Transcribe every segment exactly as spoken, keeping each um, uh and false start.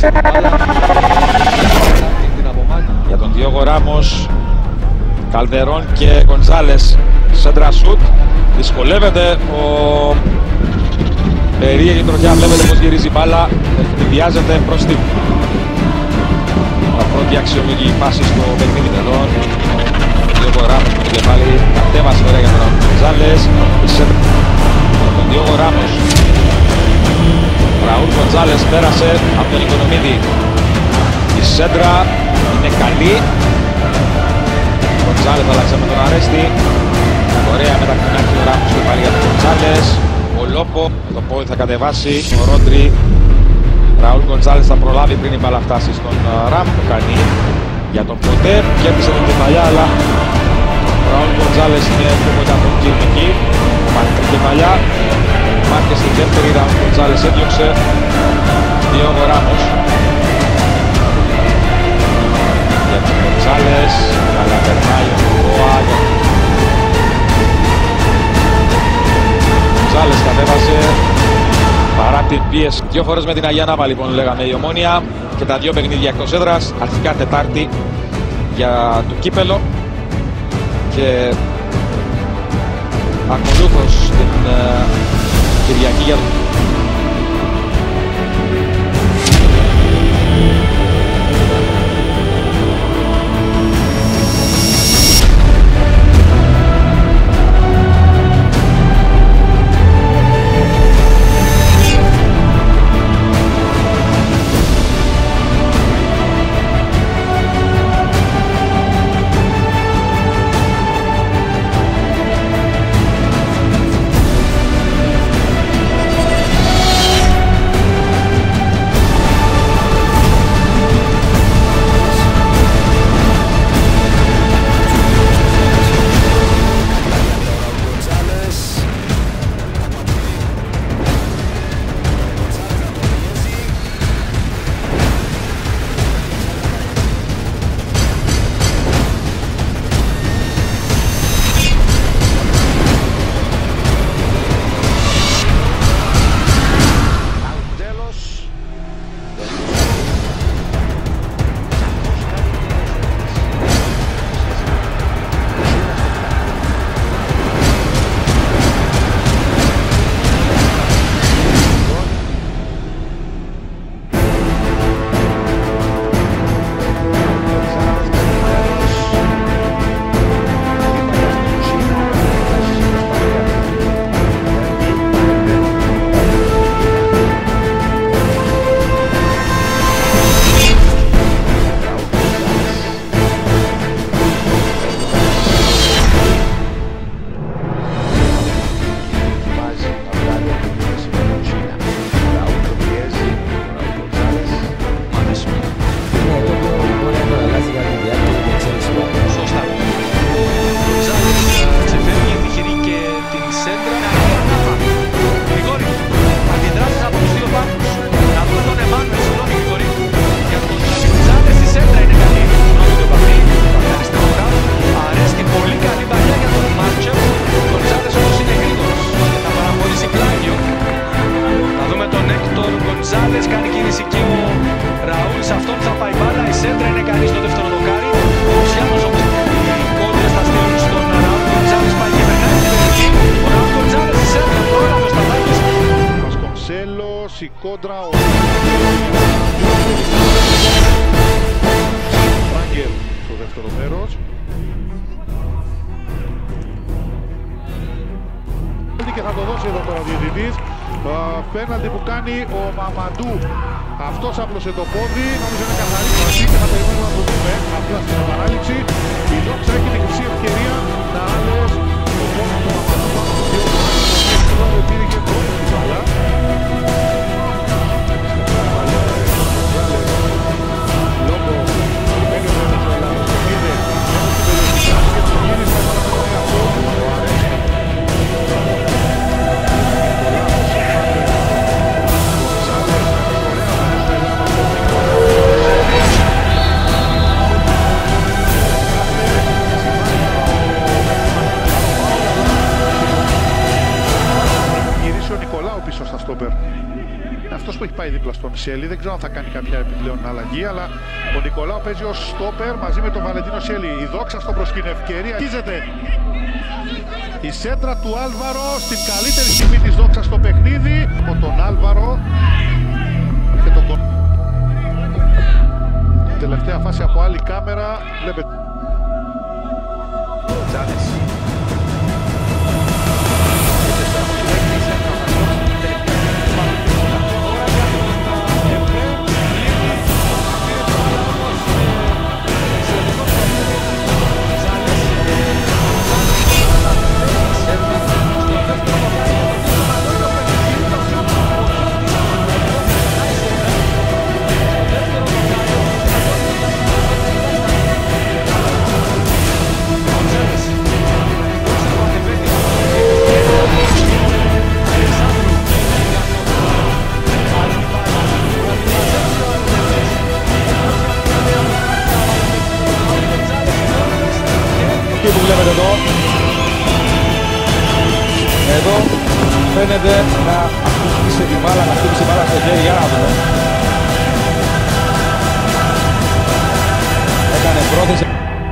στην μπάλα. Για τον Διόγο Ράμος, Καλδερών και Γκονζάλες, σέντρα σουτ. Δυσκολεύεται ο περίεργη τροχιά, βλέπετε πως γυρίζει η μπάλα, εκδιάζεται προς την πρώτη αξιολογική φάση στο παιχνίδι τελών. Ο Διόγο Ράμος με το κεφάλι κατέβασε ωραία για τον Γκονζάλες. Τον Διόγο Ράμος, Ραούλ Γκονζάλες πέρασε από τον Οικονομίδη. Η σέντρα είναι καλή. Ο Γκονζάλες άλλαξε με τον Αρέστη. Ωραία μετακινάκι ο Ράμος και πάλι για τον Γκονζάλες. Ο Λόπο με το πόδι θα κατεβάσει. Ο Ρόντρι. Ραούλ Γκονζάλες θα προλάβει πριν η μπάλα φτάσει στον Ράμ. Το κάνει για τον Ποτέ. Κέρδισε την κεφαλιά, αλλά ο Ραούλ Γκονζάλες είναι πιο κοντά από τον Κυρνική. Πάρει την κεφαλιά. Μάρκε στην δεύτερη. Ραούλ Γκονζάλες έδιωξε. Διόγο Ράμος. Για τον Γκονζάλες. Καλά περνάει ο Γκοά. Γκονζάλες κατέβασε παρά την πίεση. Δύο φορές με την Αγία Νάβα λοιπόν λέγαμε η Ομόνοια και τα δύο παιχνίδια εκτός έδρας. Αρχικά Τετάρτη για το κύπελο και ακολούθως την uh, Κυριακή για το... Gonzalez κάνει κίνηση και ο Raúl, σε αυτόν θα πάει μπάλα, η σέντρα είναι καλή στο δεύτερο δοκάρι. Ο Σιάνος όμως οι κόντρες θα στείλουν στον Raúl Gonzalez, πάει και περνάει την περιοχή. Ο Raúl Gonzalez η σέντρα πρόλαβε στα μάτια. Gonzalez, η κόντρα, ο Φράγκερ στο δεύτερο μέρος. Και θα το δώσει εδώ τώρα ο διαιτητής. Πέναλτι που κάνει ο Μαμαντού. Αυτός άπλωσε το πόδι. Νομίζω είναι καθαρή φάση και θα περιμένουμε να το δούμε. Απλά στην επανάληψη η Doxa έχει την χρυσή ευκαιρία να άλλες το πόδι του Μαμαντού πάνω στο δύο που δεν πήρε και πρώτη την μπάλα. Λόγω περιμένει ο Venezuela το πήρε στην περιοχή και το γύρισε πάνω από τον εαυτό του. Πίσω στα στόπερ. Σέλι. Δεν ξέρω αν θα κάνει κάποια επιπλέον αλλαγή, αλλά ο Νικολάου παίζει ως στόπερ μαζί με τον Βαλεντίνο Σέλι. Η Δόξα στο προσκήνιο, ευκαιρία. Αρχίζεται η σέντρα του Άλβαρο στην καλύτερη στιγμή της Δόξα στο παιχνίδι. Από τον Άλβαρο και τον Κον... Τελευταία φάση από άλλη κάμερα. Βλέπετε. Gonzalez. Που βλέπετε εδώ, εδώ φαίνεται να χτύπησε τη μπάλα, να χτύπησε μπάλα στο χέρι, για να δούμε. Έκανε πρόθεση.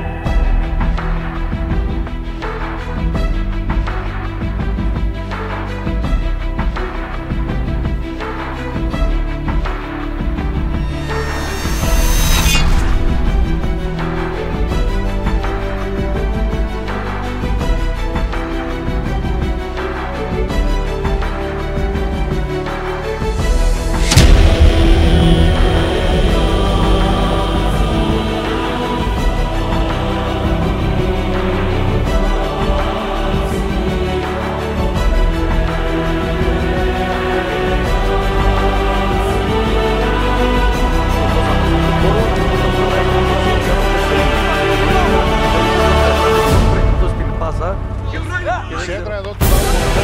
Σέντρα εδώ του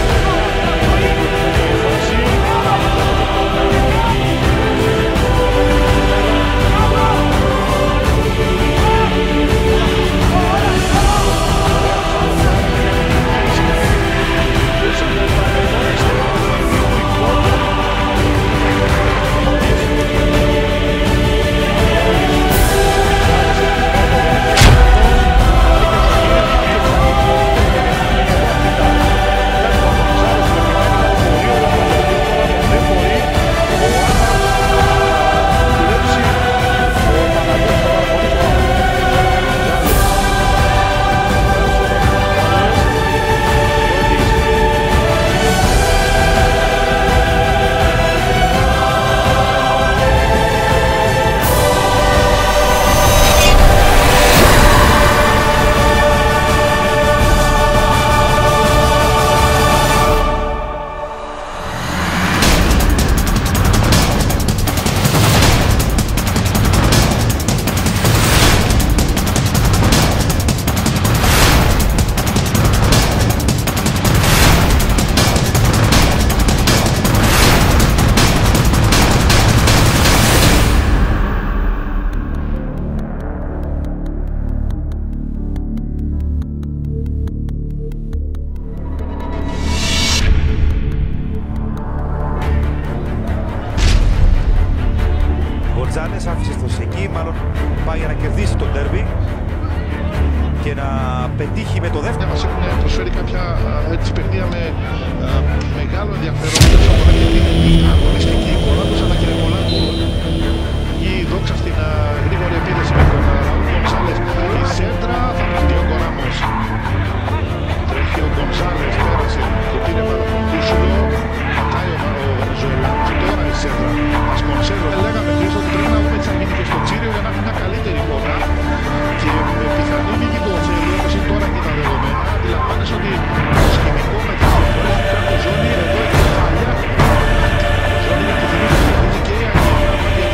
Gonzalez άφησε στο Σεκί, μάλλον πάει για να κερδίσει το ντέρμπι και να πετύχει με το δεύτερο. Μας έχουν προσφέρει κάποια έτσι παιχνίδια με α, μεγάλο ενδιαφέρον. Δεν θα μπορώ και την αγωνιστική εικόνα τους, αλλά και πολλά γκολ. Η Δόξα στην α, γρήγορη επίδεση με τον Raúl Gonzalez. Η σέντρα θα βρεθεί ο Κοράμος. Τρέχει ο Gonzalez, πέρασε και πήρε πάνω από τον Τούσουλο. Πατάει ο Βενεζουελάνος και τώρα η σέντρα. Μας κονσέλω. Λέγαμε πριν ότι πρέπει να δούμε τις αμήνικες στο Τσίριο για να έχουμε μια καλύτερη εικόνα. Και με πιθανή νίκη του Οτσέλη, όπως είναι τώρα και τα δεδομένα, αντιλαμβάνεσαι ότι το σκηνικό με τις διαφορές του κράτου ζώνη εδώ έχει παλιά. Ζώνη για τη θυμή που και η Αγία.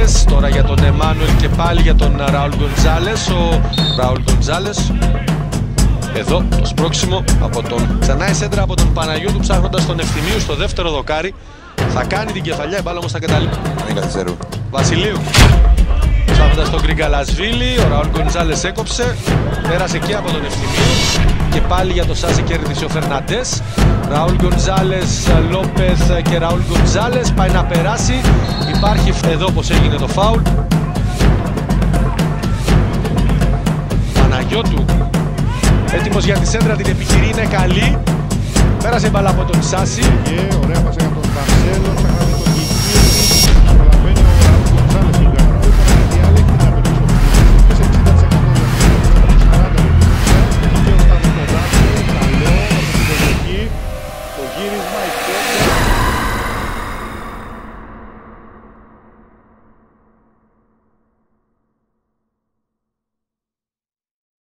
Γκοζάλες. Τώρα για τον Εμμάνουελ και πάλι για τον Raúl González. Ο Raúl González. Εδώ το σπρώξιμο από τον ξανά η σέντρα από τον Παναγιώτου, ψάχνοντας τον Ευθυμίου στο δεύτερο δοκάρι. Θα κάνει την κεφαλιά, η μπάλα όμως θα καταλήξει. Βασιλείου. Ψάχνοντας τον Γκριγκαλασβίλη, ο Raúl González έκοψε. Πέρασε και από τον Ευθυμίου. Και πάλι για το Σάση κέρδισε ο Φερναντές. Raúl González, Λόπεθ και Raúl González. Πάει να περάσει. Υπάρχει εδώ πως έγινε το φάουλ. Παναγιώτου. Έτοιμος για τη σέντρα, την επιχειρεί, είναι καλή. Πέρασε μπαλά από τον Σάση. Και ωραία πάσα για τον Μαρσέλο, θα κάνει τον Κικίλη.